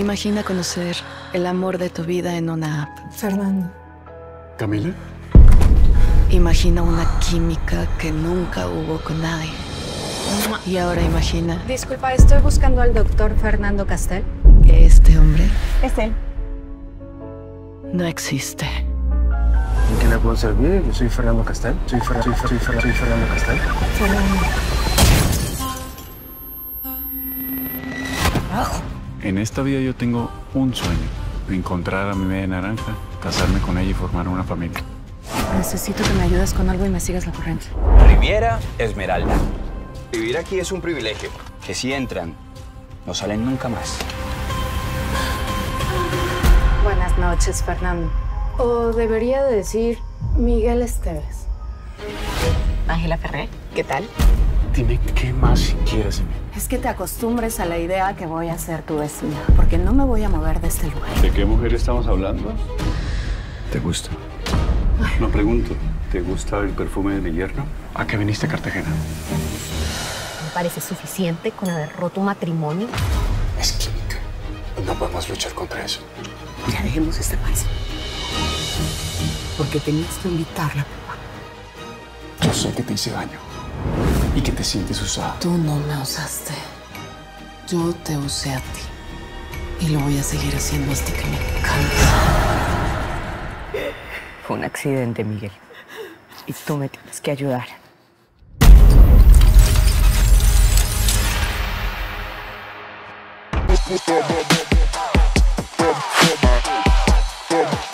Imagina conocer el amor de tu vida en una app. Fernando. ¿Camila? Imagina una química que nunca hubo con nadie. Y ahora imagina Disculpa, estoy buscando al doctor Fernando Castel. que este hombre Es él. no existe. ¿En qué le puedo servir? Yo soy Fernando Castel. Soy Fernando Castel. Fernando. En esta vida yo tengo un sueño. Encontrar a mi media naranja, casarme con ella y formar una familia. Necesito que me ayudes con algo y me sigas la corriente. Riviera Esmeralda. Vivir aquí es un privilegio, que si entran, no salen nunca más. Buenas noches, Fernando. O debería de decir Miguel Esteves. Ángela Ferrer, ¿qué tal? Dime qué más quieres de mí. Es que te acostumbres a la idea que voy a ser tu vecina, porque no me voy a mover de este lugar. ¿De qué mujer estamos hablando? ¿Te gusta? No pregunto. ¿Te gusta el perfume de mi yerno? ¿A qué viniste a Cartagena? ¿Me parece suficiente con haber roto un matrimonio? Es química. No podemos luchar contra eso. Ya dejemos este país. Porque tenías que invitarla. Yo sé que te hice daño y que te sientes usada. Tú no me usaste. Yo te usé a ti. Y lo voy a seguir haciendo hasta que me canse. Fue un accidente, Miguel. Y tú me tienes que ayudar. Boom, boom, boom, boom, boom, boom, boom, boom, boom, boom.